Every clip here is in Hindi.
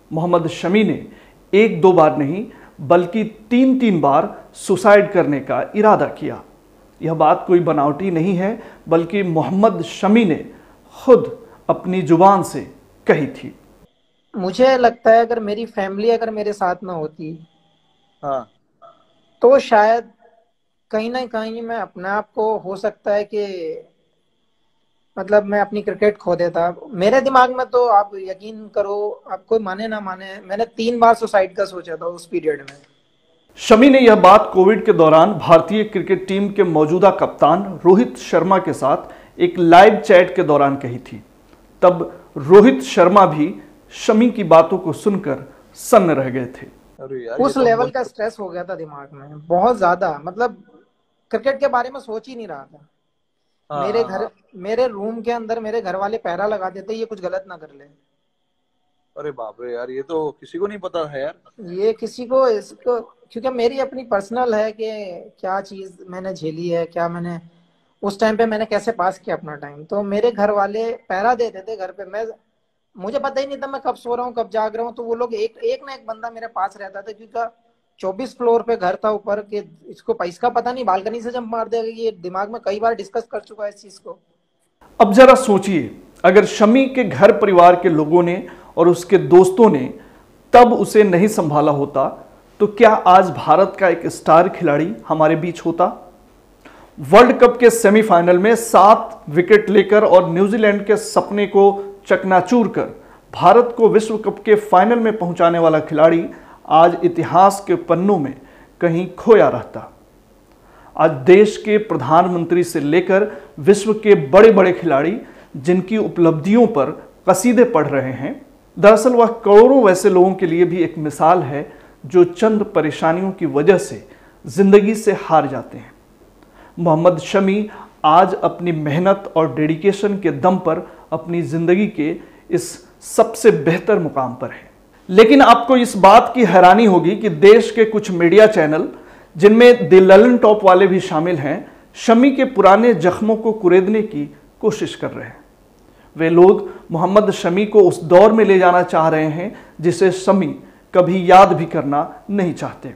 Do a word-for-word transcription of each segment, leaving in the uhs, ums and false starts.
मोहम्मद शमी ने एक दो बार नहीं बल्कि तीन तीन बार सुसाइड करने का इरादा किया। यह बात कोई बनावटी नहीं है, बल्कि मोहम्मद शमी ने खुद अपनी जुबान से कही थी। मुझे लगता है अगर मेरी फैमिली अगर मेरे साथ में होती हाँ तो शायद कहीं ना कहीं मैं अपने आप को हो सकता है कि मतलब मैं अपनी क्रिकेट खो देता। मेरे दिमाग में तो आप यकीन करो, आप कोई माने ना माने, मैंने तीन बार सुसाइड का सोचा था उस पीरियड में। शमी ने यह बात कोविड के दौरान भारतीय क्रिकेट टीम के मौजूदा कप्तान रोहित शर्मा के साथ एक लाइव चैट के दौरान कही थी। तब रोहित शर्मा भी शमी की बातों को सुनकर सन्न रह गए थे। अरे यार, उस ये तो लेवल का बहुत- स्ट्रेस हो गया था दिमाग में, बहुत ज्यादा। मतलब क्रिकेट के बारे में सोच ही नहीं रहा था। हाँ, मेरे हाँ, घर हाँ। मेरे रूम के अंदर मेरे घर वाले पहरा लगा देते, ये कुछ गलत ना कर ले। अरे बाप रे यार, ये तो किसी को नहीं पता है यार। ये किसी को इसको, क्योंकि मेरी अपनी पर्सनल है कि क्या चीज मैंने झेली है, क्या मैंने उस टाइम पे मैंने कैसे पास किया अपना टाइम। तो मेरे घर वाले पहरा देते थे घर पे। मैं मुझे पता ही नहीं था मैं कब सो रहा हूँ कब जाग रहा हूँ। तो वो लोग एक एक ना एक बंदा मेरे पास रहता था, क्योंकि चौबीस फ्लोर पे घर था ऊपर के। इसको इसका पता नहीं बालकनी से जंप मार देगा, ये दिमाग में कई बार डिस्कस कर चुका है इस चीज को। अब जरा सोचिए, अगर शमी के घर परिवार के लोगों ने और उसके दोस्तों ने तब उसे नहीं संभाला होता, तो क्या आज भारत का एक स्टार खिलाड़ी हमारे बीच होता? वर्ल्ड कप के सेमीफाइनल में सात विकेट लेकर और न्यूजीलैंड के सपने को चकनाचूर कर भारत को विश्व कप के फाइनल में पहुंचाने वाला खिलाड़ी आज इतिहास के पन्नों में कहीं खोया रहता। आज देश के प्रधानमंत्री से लेकर विश्व के बड़े बड़े खिलाड़ी जिनकी उपलब्धियों पर कसीदे पढ़ रहे हैं, दरअसल वह करोड़ों वैसे लोगों के लिए भी एक मिसाल है जो चंद परेशानियों की वजह से जिंदगी से हार जाते हैं। मोहम्मद शमी आज अपनी मेहनत और डेडिकेशन के दम पर अपनी जिंदगी के इस सबसे बेहतर मुकाम पर है। लेकिन आपको इस बात की हैरानी होगी कि देश के कुछ मीडिया चैनल, जिनमें द ललन टॉप वाले भी शामिल हैं, शमी के पुराने जख्मों को कुरेदने की कोशिश कर रहे हैं। वे लोग मोहम्मद शमी को उस दौर में ले जाना चाह रहे हैं जिसे शमी कभी याद भी करना नहीं चाहते।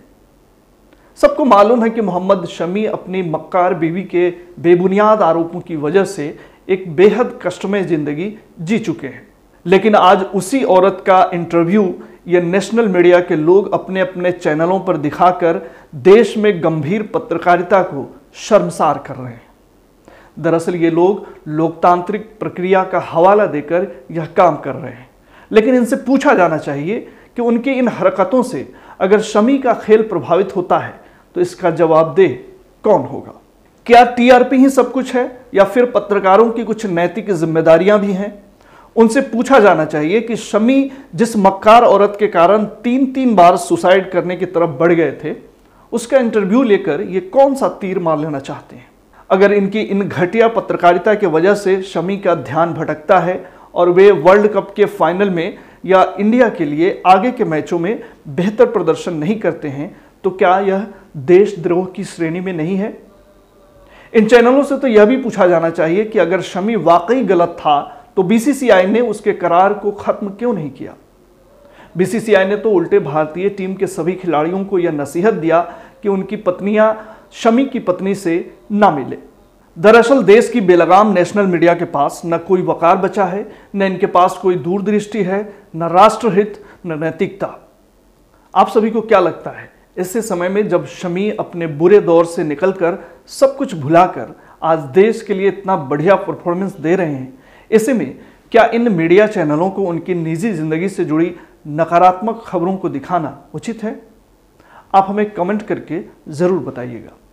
सबको मालूम है कि मोहम्मद शमी अपनी मक्कार बीवी के बेबुनियाद आरोपों की वजह से एक बेहद कष्टमय जिंदगी जी चुके हैं। लेकिन आज उसी औरत का इंटरव्यू ये नेशनल मीडिया के लोग अपने अपने चैनलों पर दिखाकर देश में गंभीर पत्रकारिता को शर्मसार कर रहे हैं। दरअसल ये लोग लोकतांत्रिक प्रक्रिया का हवाला देकर यह काम कर रहे हैं। लेकिन इनसे पूछा जाना चाहिए कि उनकी इन हरकतों से अगर शमी का खेल प्रभावित होता है तो इसका जवाबदेह कौन होगा? क्या टीआरपी ही सब कुछ है या फिर पत्रकारों की कुछ नैतिक जिम्मेदारियां भी हैं? उनसे पूछा जाना चाहिए कि शमी जिस मक्कार औरत के कारण तीन तीन बार सुसाइड करने की तरफ बढ़ गए थे, उसका इंटरव्यू लेकर ये कौन सा तीर मार लेना चाहते हैं। अगर इनकी इन घटिया पत्रकारिता की वजह से शमी का ध्यान भटकता है और वे वर्ल्ड कप के फाइनल में या इंडिया के लिए आगे के मैचों में बेहतर प्रदर्शन नहीं करते हैं, तो क्या यह देशद्रोह की श्रेणी में नहीं है? इन चैनलों से तो यह भी पूछा जाना चाहिए कि अगर शमी वाकई गलत था तो बीसीसीआई ने उसके करार को खत्म क्यों नहीं किया? बीसीसीआई ने तो उल्टे भारतीय टीम के सभी खिलाड़ियों को यह नसीहत दिया कि उनकी पत्नियां शमी की पत्नी से ना मिले। दरअसल देश की बेलगाम नेशनल मीडिया के पास न कोई वकार बचा है, न इनके पास कोई दूरदृष्टि है, न राष्ट्रहित, न नैतिकता। आप सभी को क्या लगता है, ऐसे समय में जब शमी अपने बुरे दौर से निकलकर सब कुछ भुलाकर आज देश के लिए इतना बढ़िया परफॉर्मेंस दे रहे हैं, ऐसे में क्या इन मीडिया चैनलों को उनकी निजी जिंदगी से जुड़ी नकारात्मक खबरों को दिखाना उचित है? आप हमें कमेंट करके जरूर बताइएगा।